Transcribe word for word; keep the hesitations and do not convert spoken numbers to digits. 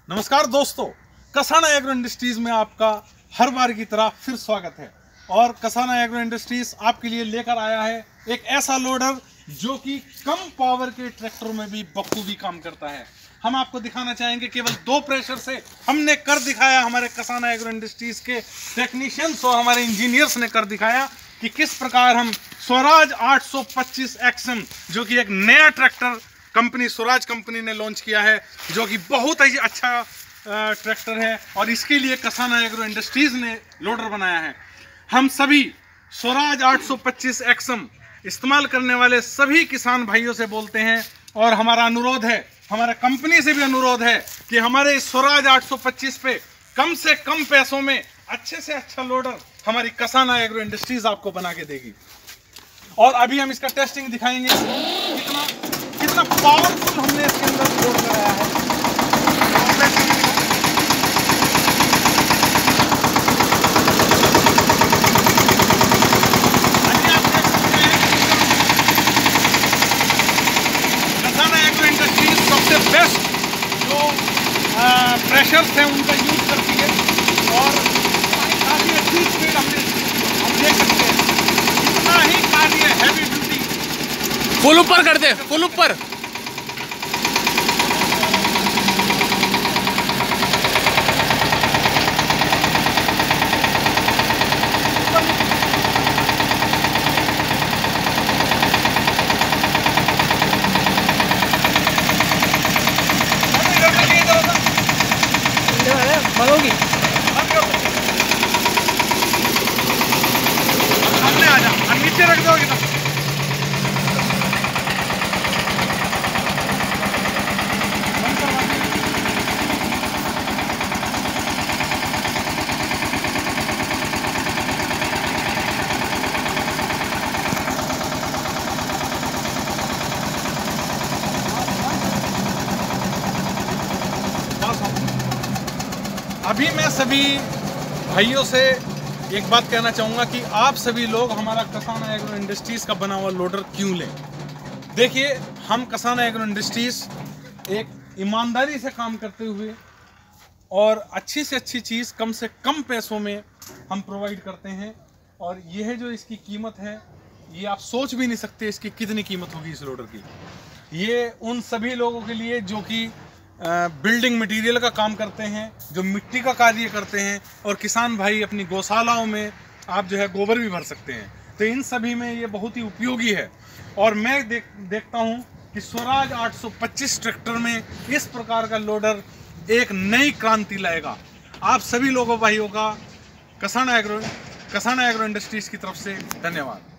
नमस्कार दोस्तों, Kasana agro industries में आपका हर बार की तरह फिर स्वागत है। और कसाना एग्रो इंडस्ट्रीज आपके लिए लेकर आया है एक ऐसा लोडर जो कि कम पावर के ट्रैक्टर में भी बखूबी काम करता है। हम आपको दिखाना चाहेंगे, केवल दो प्रेशर से हमने कर दिखाया। हमारे कसाना एग्रो इंडस्ट्रीज के टेक्नीशियंस और हमारे इंजीनियर्स ने कर दिखाया कि किस प्रकार हम स्वराज आठ सौ पच्चीस एक्सएम, जो कि एक नया ट्रैक्टर कंपनी स्वराज कंपनी ने लॉन्च किया है, जो कि बहुत ही अच्छा ट्रैक्टर है और इसके लिए कसाना एग्रो इंडस्ट्रीज ने लोडर बनाया है। हम सभी स्वराज आठ सौ पच्चीस एक्सएम इस्तेमाल करने वाले सभी किसान भाइयों से बोलते हैं और हमारा अनुरोध है, हमारा कंपनी से भी अनुरोध है कि हमारे इस स्वराज आठ सौ पच्चीस पे कम से कम पैसों में अच्छे से अच्छा लोडर हमारी कसाना एग्रो इंडस्ट्रीज आपको बना के देगी। और अभी हम इसका टेस्टिंग दिखाएंगे, कितना कितना पावरफुल हमने इसके अंदर लोड कराया है। कसाना एग्रो इंडस्ट्रीज सबसे बेस्ट जो प्रेशर्स हैं उनका यूज करती है और काफी अच्छी स्पीड हमने हम देख सकते हैं। इतना ही कार्य हैवी ड्यूटी फुल ऊपर कर दे, फुल ऊपर। बनोगी सामने आ जा, नीचे रख दोगे तो अभी मैं सभी भाइयों से एक बात कहना चाहूँगा कि आप सभी लोग हमारा कसाना एग्रो इंडस्ट्रीज़ का बना हुआ लोडर क्यों लें। देखिए, हम कसाना एग्रो इंडस्ट्रीज़ एक ईमानदारी से काम करते हुए और अच्छी से अच्छी चीज़ कम से कम पैसों में हम प्रोवाइड करते हैं। और यह जो इसकी कीमत है, ये आप सोच भी नहीं सकते इसकी कितनी कीमत होगी इस लोडर की। ये उन सभी लोगों के लिए जो कि बिल्डिंग मटेरियल का काम करते हैं, जो मिट्टी का कार्य करते हैं, और किसान भाई अपनी गौशालाओं में आप जो है गोबर भी भर सकते हैं, तो इन सभी में ये बहुत ही उपयोगी है। और मैं देख देखता हूँ कि स्वराज आठ सौ पच्चीस ट्रैक्टर में इस प्रकार का लोडर एक नई क्रांति लाएगा। आप सभी लोगों भाइयों का Kasana agro Kasana agro industries की तरफ से धन्यवाद।